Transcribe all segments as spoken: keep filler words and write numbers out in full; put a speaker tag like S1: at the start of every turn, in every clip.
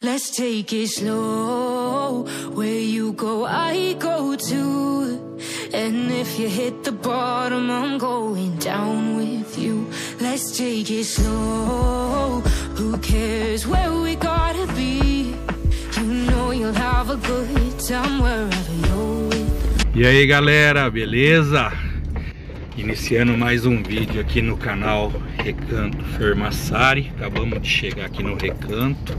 S1: Let's take it slow. Where you go, I go too. And if you hit the bottom, I'm going down with you. Let's take it slow. Who cares where we gotta be? You know you'll have a good time wherever you're with.
S2: E aí galera, beleza? Iniciando mais um vídeo aqui no canal Recanto Fermassari. Acabamos de chegar aqui no Recanto.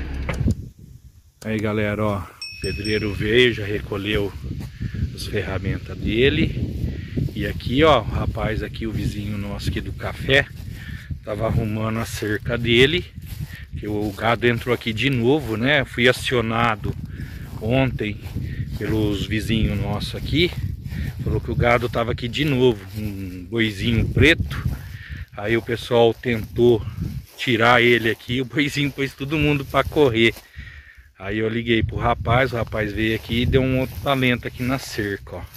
S2: Aí galera, ó, o pedreiro veio, já recolheu as ferramentas dele. E aqui ó, o rapaz aqui, o vizinho nosso aqui do café, tava arrumando a cerca dele, que o gado entrou aqui de novo, né? Fui acionado ontem pelos vizinhos nossos aqui. Falou que o gado tava aqui de novo, um boizinho preto. Aí o pessoal tentou tirar ele aqui, o boizinho pôs todo mundo para correr. Aí eu liguei pro rapaz, o rapaz veio aqui e deu um outro talento aqui na cerca, ó.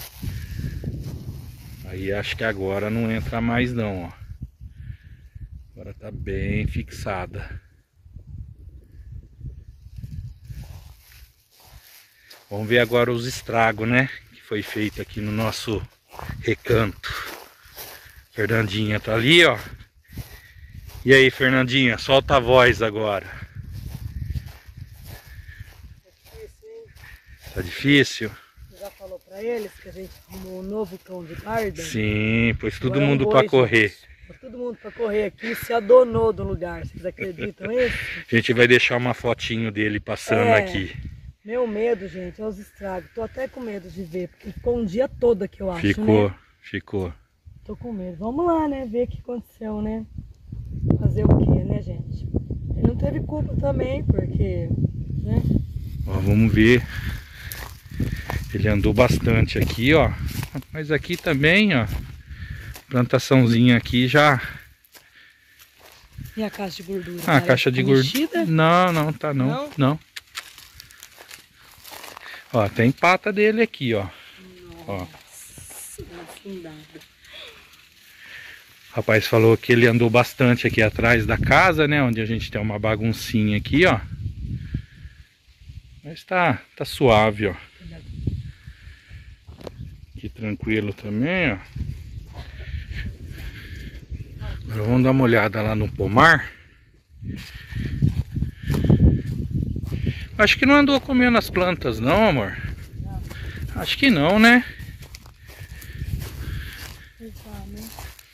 S2: Aí acho que agora não entra mais não, ó. Agora tá bem fixada. Vamos ver agora os estragos, né? Que foi feito aqui no nosso recanto. Fernandinha tá ali, ó. E aí, Fernandinha, solta a voz agora. Tá difícil?
S3: Você já falou pra eles que a gente arrumou um novo cão de guarda?
S2: Sim, pôs todo
S3: Agora
S2: mundo
S3: um
S2: pra
S3: boi,
S2: correr.
S3: gente. Pôs todo mundo pra correr aqui e se adonou do lugar. Vocês acreditam nisso?
S2: A gente vai deixar uma fotinho dele passando
S3: É.
S2: aqui.
S3: Meu medo, gente, é os estragos. Tô até com medo de ver, porque ficou um dia todo aqui, eu acho,
S2: Ficou,
S3: né?
S2: ficou.
S3: Tô com medo. Vamos lá, né? Ver o que aconteceu, né? Fazer o quê, né, gente? Ele não teve culpa também, porque, né?
S2: Ó, vamos ver. Ele andou bastante aqui, ó. Mas aqui também, ó. Plantaçãozinha aqui já.
S3: E a caixa de gordura?
S2: Ah, a caixa de gordura.
S3: Mexida?
S2: Não, não, tá não.
S3: Não?
S2: Não. Ó, tem pata dele aqui, ó. Ó.
S3: Nossa, afundada.
S2: O rapaz falou que ele andou bastante aqui atrás da casa, né? Onde a gente tem uma baguncinha aqui, ó. Mas tá, tá suave, ó. Aqui tranquilo também, ó. Agora vamos dar uma olhada lá no pomar. Acho que não andou comendo as plantas não, amor.
S3: Não.
S2: Acho que não, né?
S3: Pensar, né?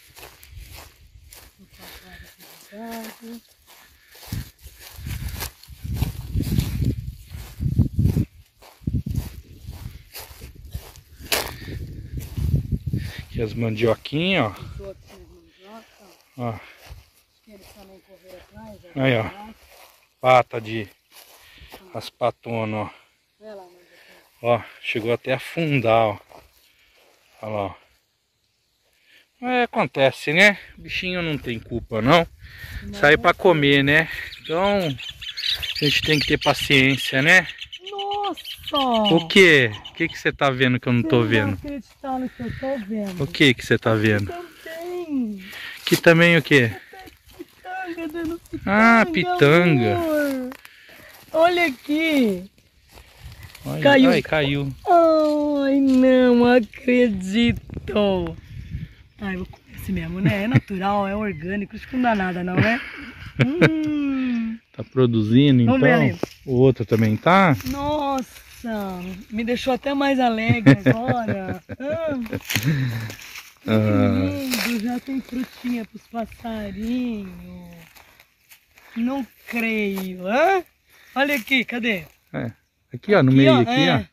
S2: Aqui as mandioquinhas, ó.
S3: Tô aqui nas mandioca.
S2: Ó.
S3: Acho que eles também correram atrás.
S2: Aí, ó. Pata de... As patonas, ó.
S3: Olha lá, mandioca.
S2: Ó, chegou até a afundar, ó. Olha lá, ó. Mas acontece, né? O bichinho não tem culpa, não. Sai pra comer, né? Então, a gente tem que ter paciência, né?
S3: Nossa!
S2: O que? O que que você tá vendo que eu não tô
S3: Você
S2: vendo?
S3: não vai acreditar no que eu tô vendo.
S2: O que que você tá vendo?
S3: Também.
S2: Que também o que?
S3: Pitanga dando pitanga.
S2: Ah, pitanga.
S3: Amor. Olha aqui.
S2: Olha,
S3: Caiu.
S2: ai, caiu.
S3: Ai, não acredito. Ai, vou comer assim mesmo, né? É natural, é orgânico, acho que não dá nada não, né? Hum.
S2: Tá produzindo,
S3: Vamos ver
S2: então?
S3: ali.
S2: O outro também tá?
S3: Nossa, me deixou até mais alegre agora. Ah, que
S2: Ah.
S3: lindo, já tem frutinha pros passarinhos. Não creio. Hã? Olha aqui, cadê?
S2: É. Aqui, ó, no
S3: Aqui,
S2: meio,
S3: ó,
S2: aqui,
S3: é.
S2: ó.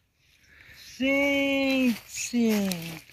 S3: Gente.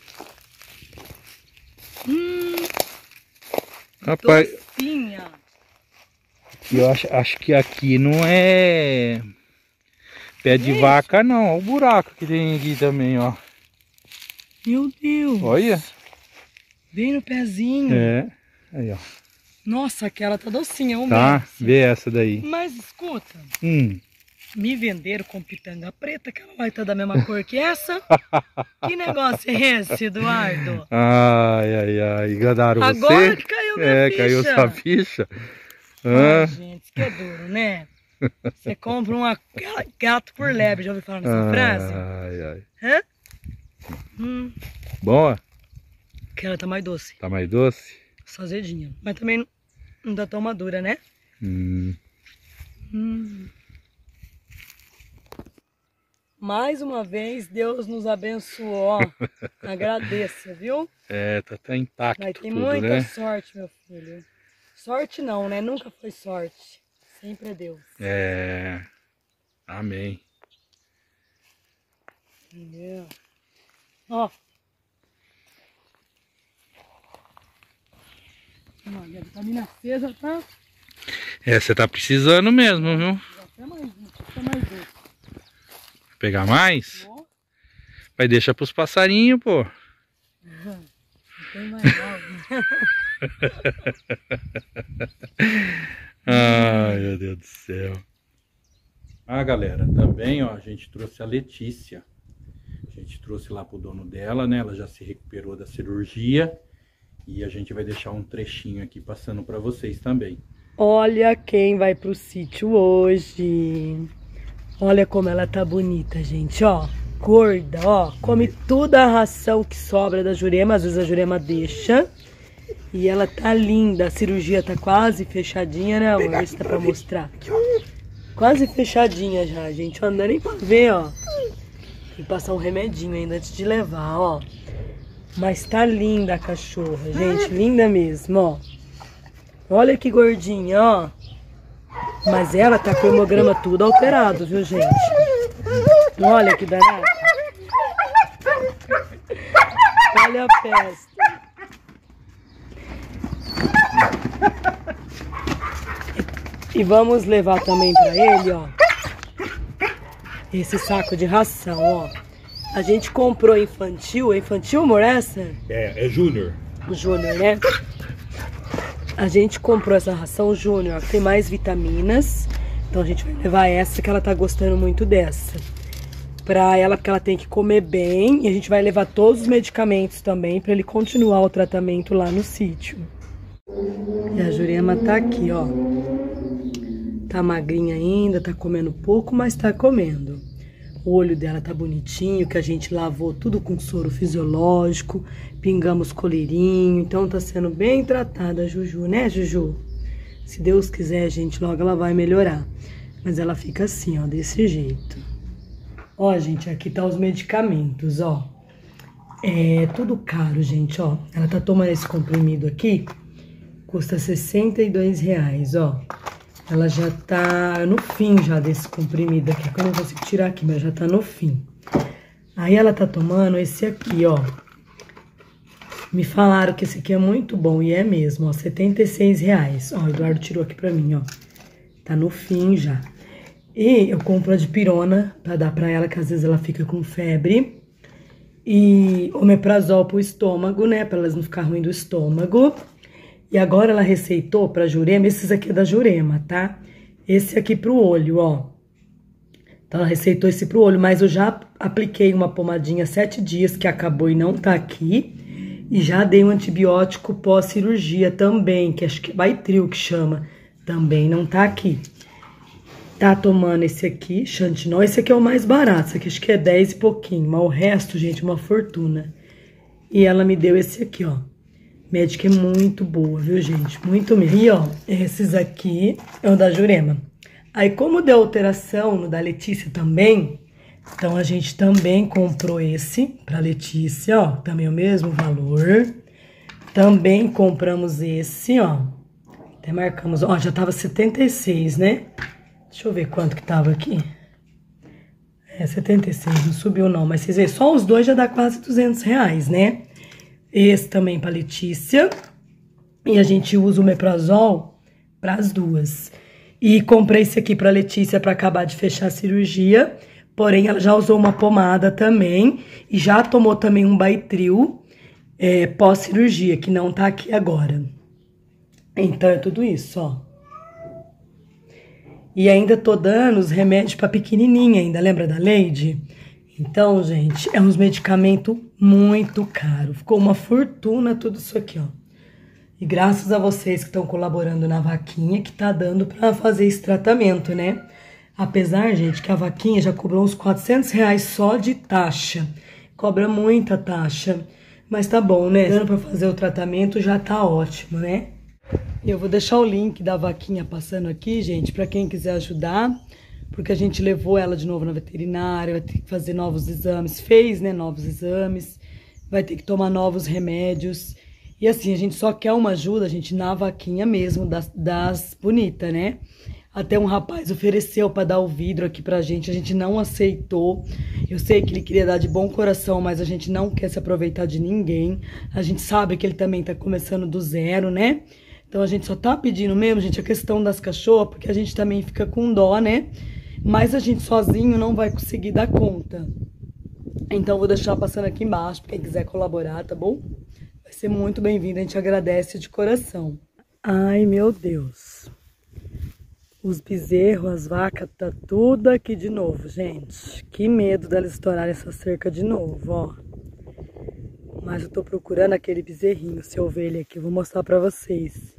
S3: Hum,
S2: Rapaz,
S3: docinha.
S2: eu acho, acho que aqui não é pé de
S3: Gente.
S2: vaca, não. Olha o buraco que tem aqui também, ó.
S3: Meu Deus.
S2: Olha.
S3: Bem no pezinho.
S2: É. Aí, ó.
S3: Nossa, aquela tá docinha. Vamos
S2: Tá,
S3: ver.
S2: vê essa daí.
S3: Mas escuta,
S2: Hum.
S3: me venderam com pitanga preta, que ela vai estar da mesma cor que essa. Que negócio é esse, Eduardo?
S2: Ai, ai, ai. Enganaram
S3: Agora
S2: você?
S3: que caiu minha
S2: É,
S3: ficha.
S2: caiu sua ficha.
S3: Ai,
S2: Ah.
S3: gente, que é duro, né? Você compra uma gato por lebre, já ouviu falar nessa frase?
S2: Ai, ai.
S3: Hã? Hum.
S2: Boa?
S3: Aquela tá mais doce.
S2: Tá mais doce?
S3: Só azedinha. Mas também não tá tão madura, né?
S2: Hum.
S3: Hum. Mais uma vez, Deus nos abençoou. Agradeça, viu?
S2: É, tá até intacto.
S3: Mas tem
S2: tudo,
S3: muita
S2: né?
S3: sorte, meu filho. Sorte não, né? Nunca foi sorte. Sempre é Deus.
S2: É. Amém.
S3: Entendeu? Ó. Olha, a vitamina acesa, tá?
S2: É, você tá precisando mesmo, viu?
S3: Até mais um, até mais dois.
S2: Pegar mais?
S3: Ó.
S2: Vai deixar pros passarinhos, pô.
S3: Não tem mais nada.
S2: Ai, meu Deus do céu. Ah, galera, também, ó, a gente trouxe a Letícia. A gente trouxe lá pro dono dela, né? Ela já se recuperou da cirurgia. E a gente vai deixar um trechinho aqui passando pra vocês também.
S3: Olha quem vai pro sítio hoje. Olha como ela tá bonita, gente, ó. Gorda, ó. Come toda a ração que sobra da Jurema. Às vezes a Jurema deixa. E ela tá linda. A cirurgia tá quase fechadinha, né, amor? Isso dá pra mostrar. Quase fechadinha já, gente. Ó, não dá nem pra ver, ó. Tem que passar um remedinho ainda antes de levar, ó. Mas tá linda a cachorra, gente. Linda mesmo, ó. Olha que gordinha, ó. Mas ela tá com o hemograma tudo alterado, viu, gente? Olha que danada. Olha a festa. E vamos levar também pra ele, ó, esse saco de ração, ó. A gente comprou infantil. É infantil, amor, essa?
S2: É, é Júnior.
S3: O Júnior, né? A gente comprou essa ração Júnior, tem mais vitaminas. Então a gente vai levar essa, que ela tá gostando muito dessa. Pra ela, porque ela tem que comer bem. E a gente vai levar todos os medicamentos também, pra ele continuar o tratamento lá no sítio. E a Jurema tá aqui, ó. Tá magrinha ainda, tá comendo pouco, mas tá comendo. O olho dela tá bonitinho, que a gente lavou tudo com soro fisiológico, pingamos colírio, então tá sendo bem tratada a Juju, né, Juju? Se Deus quiser, gente, logo ela vai melhorar. Mas ela fica assim, ó, desse jeito. Ó, gente, aqui tá os medicamentos, ó. É tudo caro, gente, ó. Ela tá tomando esse comprimido aqui, custa sessenta e dois reais, ó. Ela já tá no fim já desse comprimido aqui, que eu não consigo tirar aqui, mas já tá no fim. Aí ela tá tomando esse aqui, ó. Me falaram que esse aqui é muito bom, e é mesmo, ó, setenta e seis reais. Ó, o Eduardo tirou aqui pra mim, ó. Tá no fim já. E eu compro a de pirona pra dar pra ela, que às vezes ela fica com febre. E omeprazol pro estômago, né, pra elas não ficarem ruim do estômago. E agora ela receitou pra Jurema, esses aqui é da Jurema, tá? Esse aqui pro olho, ó. Então ela receitou esse pro olho, mas eu já apliquei uma pomadinha sete dias, que acabou e não tá aqui. E já dei um antibiótico pós-cirurgia também, que acho que é Baitril que chama. Também não tá aqui. Tá tomando esse aqui, Xantinol. Esse aqui é o mais barato, esse aqui acho que é dez e pouquinho. Mas o resto, gente, uma fortuna. E ela me deu esse aqui, ó. Médica é muito boa, viu, gente? Muito mesmo. E, ó, esses aqui é o da Jurema. Aí, como deu alteração no da Letícia também, então a gente também comprou esse pra Letícia, ó. Também o mesmo valor. Também compramos esse, ó. Até marcamos, ó, já tava setenta e seis, né? Deixa eu ver quanto que tava aqui. É, setenta e seis, não subiu não, mas vocês veem, só os dois já dá quase duzentos reais, né? Esse também pra Letícia. E a gente usa o Meprazol para as duas. E comprei esse aqui pra Letícia para acabar de fechar a cirurgia. Porém, ela já usou uma pomada também. E já tomou também um Baitril é, pós-cirurgia, que não tá aqui agora. Então, é tudo isso, ó. E ainda tô dando os remédios pra pequenininha ainda, lembra da Leide? Então, gente, é uns medicamentos muito caros. Ficou uma fortuna tudo isso aqui, ó. E graças a vocês que estão colaborando na vaquinha, que tá dando pra fazer esse tratamento, né? Apesar, gente, que a vaquinha já cobrou uns quatrocentos reais só de taxa. Cobra muita taxa. Mas tá bom, né? Dando pra fazer o tratamento já tá ótimo, né? Eu vou deixar o link da vaquinha passando aqui, gente, pra quem quiser ajudar. Porque a gente levou ela de novo na veterinária, vai ter que fazer novos exames. Fez, né, novos exames. Vai ter que tomar novos remédios. E assim, a gente só quer uma ajuda, gente, na vaquinha mesmo, das, das bonitas, né? Até um rapaz ofereceu para dar o vidro aqui pra gente, a gente não aceitou. Eu sei que ele queria dar de bom coração, mas a gente não quer se aproveitar de ninguém. A gente sabe que ele também tá começando do zero, né? Então a gente só tá pedindo mesmo, gente, a questão das cachorras, porque a gente também fica com dó, né? Mas a gente sozinho não vai conseguir dar conta. Então vou deixar passando aqui embaixo, pra quem quiser colaborar, tá bom? Vai ser muito bem-vindo, a gente agradece de coração. Ai, meu Deus. Os bezerros, as vacas, tá tudo aqui de novo, gente. Que medo delas estourarem essa cerca de novo, ó. Mas eu tô procurando aquele bezerrinho, se eu ver ele aqui, eu vou mostrar pra vocês.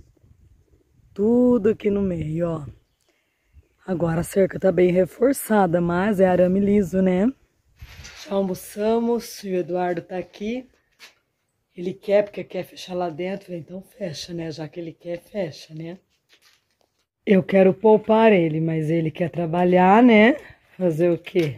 S3: Tudo aqui no meio, ó. Agora a cerca tá bem reforçada, mas é arame liso, né? Já almoçamos, o Eduardo tá aqui. Ele quer, porque quer fechar lá dentro, então fecha, né? Já que ele quer, fecha, né? Eu quero poupar ele, mas ele quer trabalhar, né? Fazer o quê?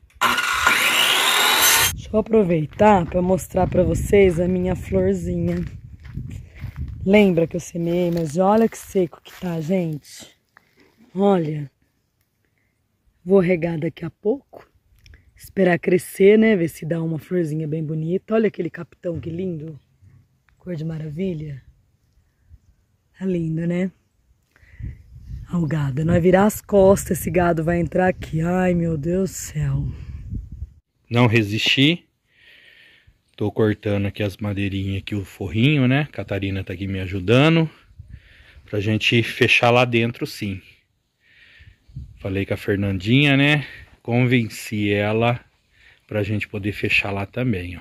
S3: Deixa eu aproveitar para mostrar para vocês a minha florzinha. Lembra que eu semeei, mas olha que seco que tá, gente. Olha. Vou regar daqui a pouco. Esperar crescer, né? Ver se dá uma florzinha bem bonita. Olha aquele capitão, que lindo. Cor de maravilha. Tá lindo, né? O gado, nós virar as costas, esse gado vai entrar aqui. Ai, meu Deus do céu.
S2: Não resisti. Tô cortando aqui as madeirinhas aqui, o forrinho, né? A Catarina tá aqui me ajudando. Pra gente fechar lá dentro, sim. Falei com a Fernandinha, né? Convenci ela pra gente poder fechar lá também, ó.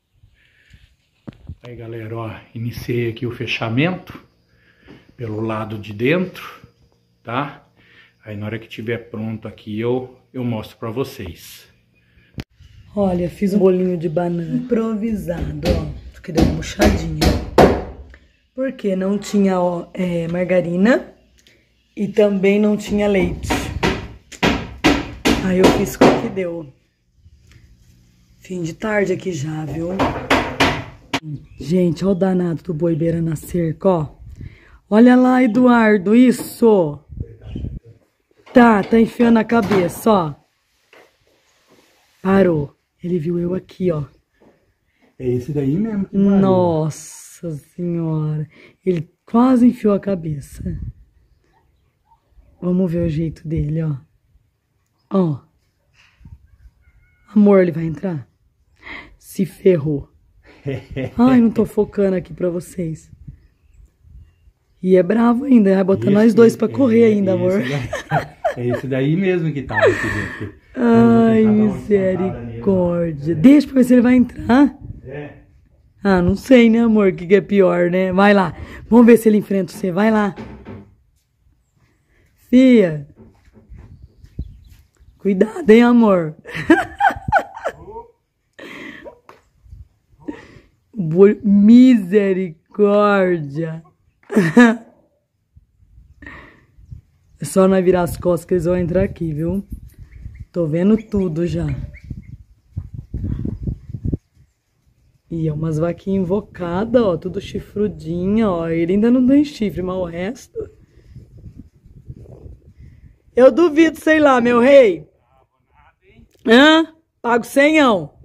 S2: Aí, galera, ó. Iniciei aqui o fechamento pelo lado de dentro. Tá? Aí na hora que tiver pronto aqui eu, eu mostro pra vocês.
S3: Olha, fiz um bolinho de banana improvisado, ó. Só que deu uma murchadinha. Porque não tinha ó, é, margarina e também não tinha leite. Aí eu fiz com o que deu. Fim de tarde aqui já, viu? Gente, olha o danado do boi beira na cerca, ó. Olha lá, Eduardo, isso! Tá, tá enfiando a cabeça, ó. Parou. Ele viu eu aqui, ó.
S2: É esse daí mesmo que
S3: Nossa senhora. Ele quase enfiou a cabeça. Vamos ver o jeito dele, ó. Ó. Amor, ele vai entrar? Se ferrou. Ai, não tô focando aqui pra vocês. E é bravo ainda, vai botar esse, nós dois pra correr é, ainda, amor.
S2: É esse daí mesmo que tá aqui dentro.
S3: Ai, misericórdia. Deixa pra ver se ele vai entrar.
S2: É.
S3: Ah, não sei, né, amor? O que, que é pior, né? Vai lá. Vamos ver se ele enfrenta você. Vai lá. Fia. Cuidado, hein, amor? Misericórdia. É só nós virar as costas que eles vão entrar aqui, viu? Tô vendo tudo já. E é umas vaquinhas invocadas, ó. Tudo chifrudinha, ó. Ele ainda não tem chifre, mas o resto... Eu duvido, sei lá, meu rei. Hã? Pago cenhão.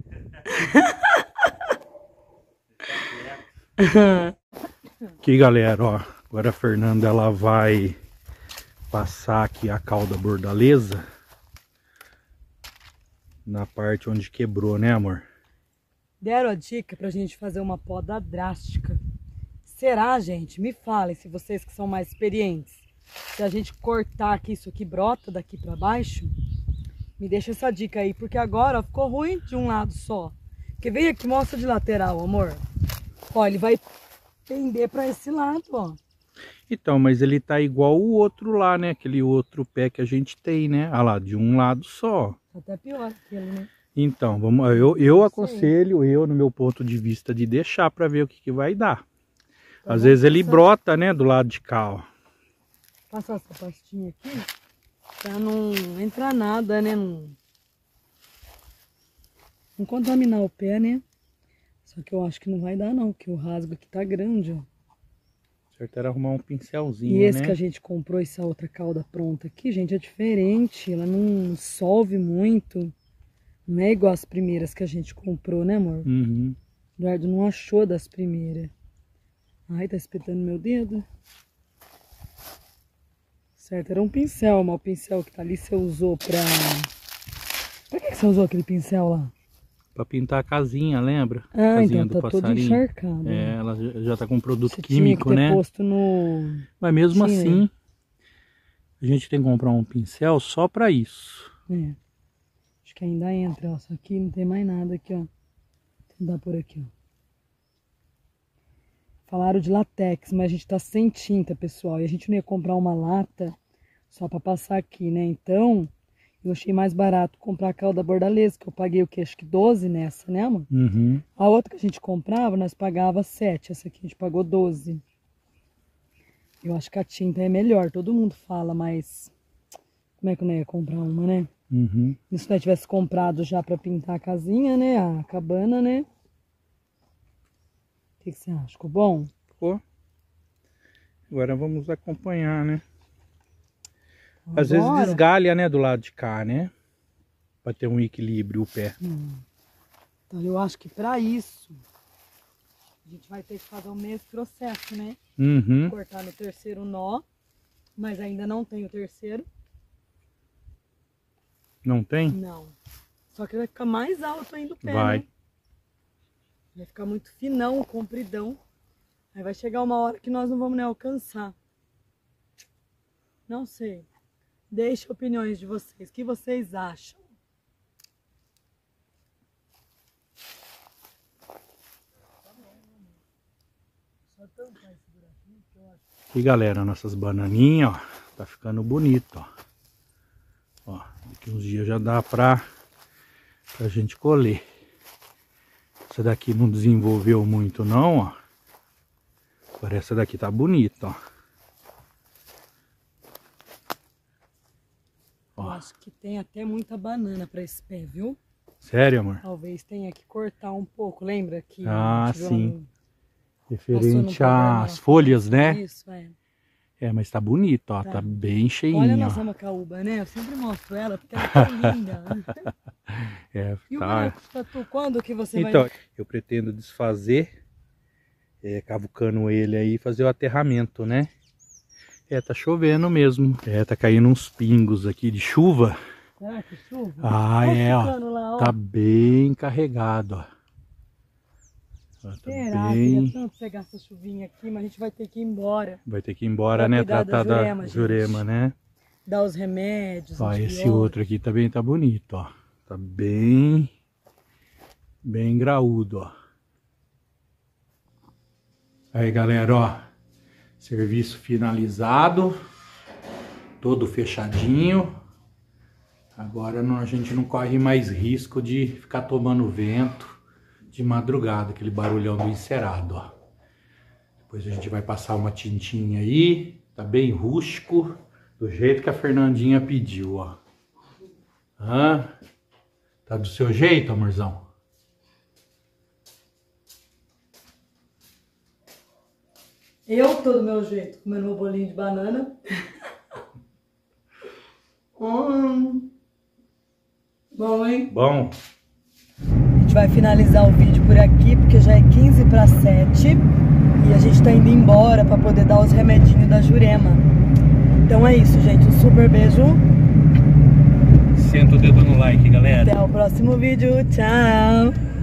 S2: Aqui, galera, ó. Agora a Fernanda, ela vai passar aqui a cauda bordaleza na parte onde quebrou, né, amor?
S3: Deram a dica pra gente fazer uma poda drástica. Será, gente? Me falem, se vocês que são mais experientes. Se a gente cortar aqui, isso aqui brota daqui pra baixo, me deixa essa dica aí, porque agora ó, ficou ruim de um lado só. Porque vem aqui, mostra de lateral, amor. Ó, ele vai pender pra esse lado, ó.
S2: Então, mas ele tá igual o outro lá, né? Aquele outro pé que a gente tem, né? Ah lá, de um lado só.
S3: Tá até pior aquele, né?
S2: Então, vamos, eu, eu aconselho, eu, no meu ponto de vista, de deixar pra ver o que, que vai dar. Então, às vezes ele brota, né? Do lado de cá, ó.
S3: Passar essa pastinha aqui pra não entrar nada, né? Não, não contaminar o pé, né? Só que eu acho que não vai dar não, porque o rasgo aqui tá grande, ó.
S2: Certo era arrumar um pincelzinho,
S3: e esse
S2: né?
S3: que a gente comprou, essa outra cauda pronta aqui, gente, é diferente. Ela não solve muito. Não é igual as primeiras que a gente comprou, né, amor?
S2: Uhum.
S3: O Eduardo não achou das primeiras. Ai, tá espetando meu dedo. Certo, era um pincel, mas o pincel que tá ali você usou pra... Pra que você usou aquele pincel lá?
S2: Pra pintar a casinha, lembra?
S3: Ah,
S2: casinha
S3: então tá todo encharcado.
S2: É, ela já tá com produto
S3: você
S2: químico,
S3: tinha que ter
S2: né?
S3: posto no...
S2: Mas mesmo
S3: tinha.
S2: assim, a gente tem que comprar um pincel só pra isso.
S3: É. Acho que ainda entra, ó. Só que não tem mais nada aqui, ó. Vou dar por aqui, ó. Falaram de latex, mas a gente tá sem tinta, pessoal. E a gente não ia comprar uma lata só pra passar aqui, né? Então, eu achei mais barato comprar a cauda bordaleza, que eu paguei o que? Acho que doze nessa, né, amor?
S2: Uhum.
S3: A outra que a gente comprava, nós pagava sete. Essa aqui a gente pagou doze. Eu acho que a tinta é melhor. Todo mundo fala, mas... Como é que eu não ia comprar uma, né?
S2: Uhum.
S3: E se nós tivesse comprado já pra pintar a casinha, né? A cabana, né? O que, que você acha? Ficou bom?
S2: Ficou. Agora vamos acompanhar, né?
S3: Agora...
S2: Às vezes desgalha, né? Do lado de cá, né? Pra ter um equilíbrio o pé.
S3: Hum. Então eu acho que pra isso a gente vai ter que fazer o mesmo processo, né?
S2: Uhum.
S3: Cortar no terceiro nó, mas ainda não tem o terceiro.
S2: Não tem?
S3: Não. Só que vai ficar mais alto ainda o pé,
S2: Vai.
S3: né? Vai ficar muito finão, compridão. Aí vai chegar uma hora que nós não vamos nem alcançar. Não sei. Deixe opiniões de vocês. O que vocês acham?
S2: E galera, nossas bananinhas, ó, tá ficando bonito, ó. Ó, daqui uns dias já dá pra, pra gente colher. Essa daqui não desenvolveu muito não, ó. Agora essa daqui tá bonita, ó.
S3: Eu
S2: Ó.
S3: acho que tem até muita banana para esse pé, viu?
S2: Sério, amor?
S3: Talvez tenha que cortar um pouco, lembra que...
S2: Ah,
S3: a gente viu
S2: sim.
S3: no-
S2: Referente
S3: programa.
S2: às folhas, né?
S3: Isso, é.
S2: É, mas tá bonito, ó.
S3: Tá.
S2: Tá bem cheinho,
S3: Olha a
S2: ó.
S3: nossa macaúba, né? Eu sempre mostro ela porque ela é tão linda.
S2: É,
S3: E o
S2: tá.
S3: boneco de tatu, quando que você
S2: Então,
S3: vai...
S2: eu pretendo desfazer, é, cavucando ele aí, fazer o aterramento, né? É, tá chovendo mesmo. É, tá caindo uns pingos aqui de chuva.
S3: Será que chuva?
S2: Ah,
S3: Olha
S2: é,
S3: o
S2: ó.
S3: cano lá, ó.
S2: Tá bem carregado, ó. Ó, tá
S3: Será?
S2: bem...
S3: Queria tanto pegar essa chuvinha aqui, mas a gente vai ter que ir embora.
S2: Vai ter que ir embora,
S3: Pra
S2: né?
S3: cuidar da
S2: Tratar da
S3: Jurema, gente.
S2: Jurema, né?
S3: Dar os remédios,
S2: Ó, esse
S3: antibióticos.
S2: outro aqui também tá bonito, ó. Tá bem... Bem graúdo, ó. Aí, galera, ó. Serviço finalizado. Todo fechadinho. Agora não, a gente não corre mais risco de ficar tomando vento de madrugada. Aquele barulhão do encerado, ó. Depois a gente vai passar uma tintinha aí. Tá bem rústico. Do jeito que a Fernandinha pediu, ó. Hã? Tá do seu jeito, amorzão?
S3: Eu tô do meu jeito, comendo meu bolinho de banana. hum. Bom, hein?
S2: Bom.
S3: A gente vai finalizar o vídeo por aqui, porque já é quinze para sete. E a gente tá indo embora pra poder dar os remedinhos da Jurema. Então é isso, gente. Um super beijo.
S2: Senta o dedo no like, galera.
S3: Até o próximo vídeo. Tchau.